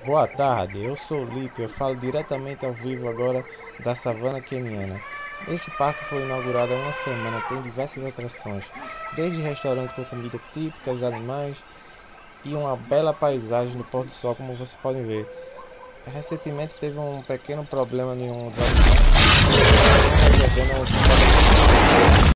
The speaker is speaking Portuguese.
Boa tarde, eu sou o Lipe, eu falo diretamente ao vivo agora da savana queniana. Este parque foi inaugurado há uma semana, tem diversas atrações, desde restaurantes com comida típica, animais e uma bela paisagem no pôr do sol, como vocês podem ver. Recentemente teve um pequeno problema em um dos animais, estão resolvendo